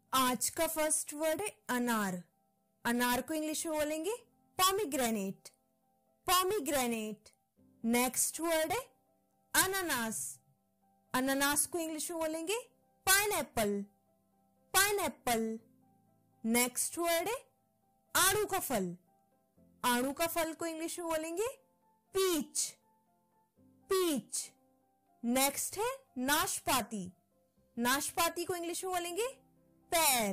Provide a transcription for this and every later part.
आज का first word है अनार। अनार को इंग्लिश में बोलेंगे पॉमीग्रेनेट। पॉमीग्रेनेट। नेक्स्ट वर्ड है अनानास। अनानास को इंग्लिश में बोलेंगे पाइनएप्पल। पाइनएप्पल। नेक्स्ट वर्ड है आड़ू का फल। आड़ू का फल को इंग्लिश में बोलेंगे पीच। पीच। नेक्स्ट है नाशपाती। नाशपाती को इंग्लिश में बोलेंगे पैर।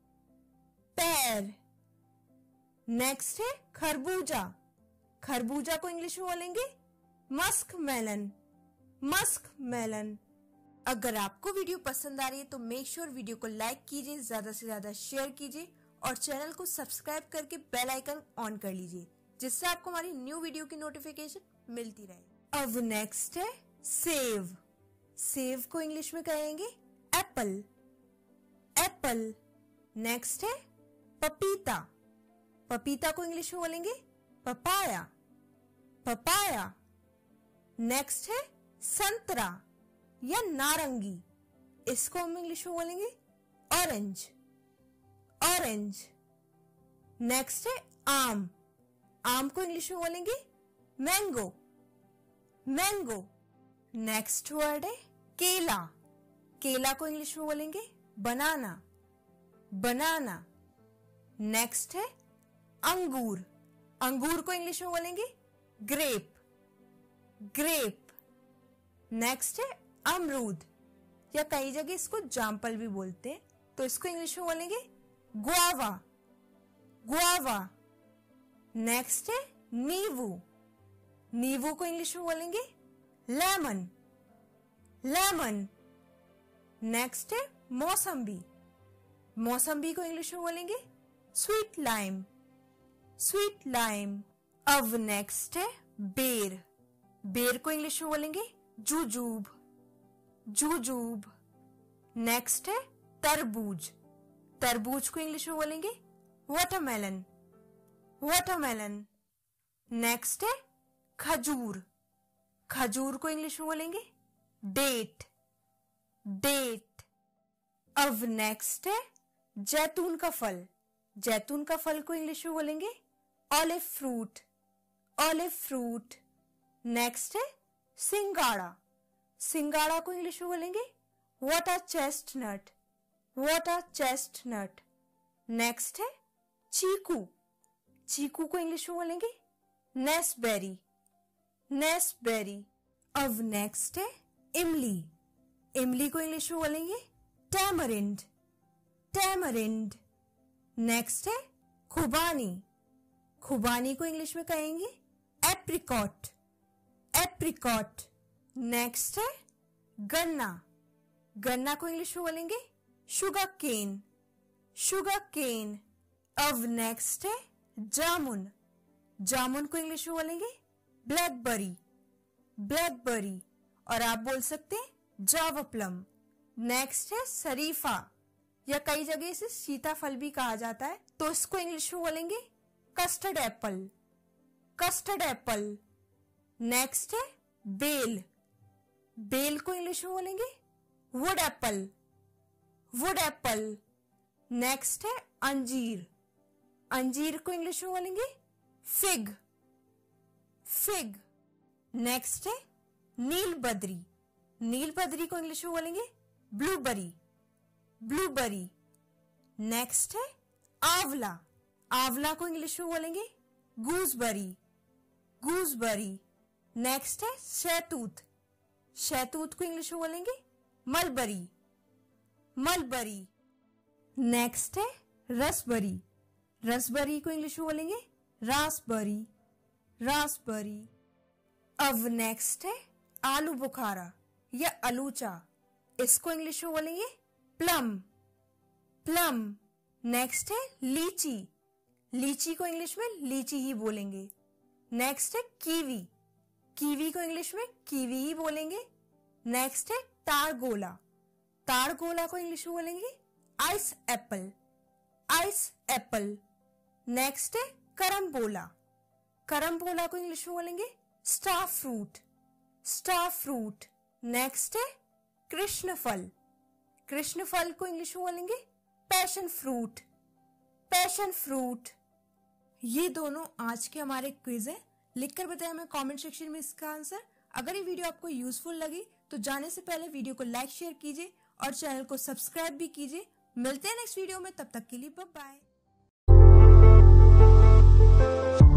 पैर। नेक्स्ट है खरबूजा। खरबूजा को इंग्लिश में बोलेंगे मस्क मेलन। Musk melon. अगर आपको वीडियो पसंद आ रही है तो मेक श्योर वीडियो को लाइक कीजिए, ज्यादा से ज्यादा शेयर कीजिए और चैनल को सब्सक्राइब करके बेल आइकन ऑन कर लीजिए, जिससे आपको हमारी न्यू वीडियो की नोटिफिकेशन मिलती रहे। अब नेक्स्ट है सेव। सेव को इंग्लिश में कहेंगे एप्पल। एप्पल। नेक्स्ट है पपीता। पपीता को इंग्लिश में बोलेंगे पपाया। पपाया। नेक्स्ट है संतरा या नारंगी। इसको हम इंग्लिश में बोलेंगे ऑरेंज। ऑरेंज। नेक्स्ट है आम। आम को इंग्लिश में बोलेंगे मैंगो। मैंगो। नेक्स्ट वर्ड है केला। केला को इंग्लिश में बोलेंगे बनाना। बनाना। नेक्स्ट है अंगूर। अंगूर को इंग्लिश में बोलेंगे ग्रेप। ग्रेप। नेक्स्ट है अमरूद या कई जगह इसको जामफल भी बोलते हैं, तो इसको इंग्लिश में बोलेंगे गुआवा। गुआवा। नेक्स्ट है नींबू। नींबू को इंग्लिश में बोलेंगे लेमन। लेमन। नेक्स्ट है मौसम्बी। मौसम्बी को इंग्लिश में बोलेंगे स्वीट लाइम। Sweet lime. अब नेक्स्ट है बेर। बेर को इंग्लिश में बोलेंगे जुजूब। जुजूब। नेक्स्ट है तरबूज। तरबूज को इंग्लिश में बोलेंगे वाटरमेलन। वाटरमेलन। नेक्स्ट है खजूर। खजूर को इंग्लिश में बोलेंगे डेट। डेट। अब नेक्स्ट है जैतून का फल। जैतून का फल को इंग्लिश में बोलेंगे olive fruit. Olive fruit. Next है सिंगाड़ा। सिंगाड़ा को इंग्लिश में बोलेंगे water chestnut. Water chestnut. Next है चीकू। चीकू को इंग्लिश में बोलेंगे नेसबेरी। नेसबेरी। अब नेक्स्ट है इमली। इमली को इंग्लिश में बोलेंगे टैमरिंड। टैमरिंड। नेक्स्ट है खुबानी। खुबानी को इंग्लिश में कहेंगे एप्रिकॉट। एप्रिकॉट। नेक्स्ट है गन्ना। गन्ना को इंग्लिश में बोलेंगे शुगर केन। Sugar cane. अब नेक्स्ट है जामुन। जामुन को इंग्लिश में बोलेंगे ब्लैकबेरी। ब्लैकबेरी। और आप बोल सकते हैं जावा प्लम। नेक्स्ट है शरीफा या कई जगह इसे सीताफल भी कहा जाता है, तो इसको इंग्लिश में बोलेंगे custard apple. Custard apple. Next है बेल। बेल को इंग्लिश में बोलेंगे wood apple. Wood apple. Next है अंजीर। अंजीर को इंग्लिश में बोलेंगे फिग। फिग। नेक्स्ट है नीलबद्री। नीलबद्री को इंग्लिश में बोलेंगे ब्लूबेरी। ब्लूबेरी। नेक्स्ट है आंवला। आंवला को इंग्लिश में बोलेंगे गूसबेरी। गूसबेरी। नेक्स्ट है शहतूत। शहतूत को इंग्लिश में बोलेंगे मलबरी। मलबरी। नेक्स्ट है रसबेरी। रसबेरी को इंग्लिश में बोलेंगे रास्पबेरी। रास्पबेरी। अब नेक्स्ट है आलू बुखारा या अलूचा। इसको इंग्लिश में बोलेंगे प्लम। प्लम। नेक्स्ट है लीची। लीची को इंग्लिश में लीची ही बोलेंगे। नेक्स्ट है कीवी। कीवी को इंग्लिश में कीवी ही बोलेंगे। नेक्स्ट है तारगोला। तारगोला को इंग्लिश में बोलेंगे ice apple. Ice apple. Next है करम्बोला। करम्बोला को इंग्लिश में बोलेंगे star fruit. Star fruit. Next है कृष्णफल। कृष्णफल को इंग्लिश में बोलेंगे पैशन फ्रूट, पैशन फ्रूट। ये दोनों आज के हमारे क्विज है। लिखकर बताएं हमें कमेंट सेक्शन में इसका आंसर। अगर ये वीडियो आपको यूजफुल लगी तो जाने से पहले वीडियो को लाइक शेयर कीजिए और चैनल को सब्सक्राइब भी कीजिए। मिलते हैं नेक्स्ट वीडियो में, तब तक के लिए बाय बाय।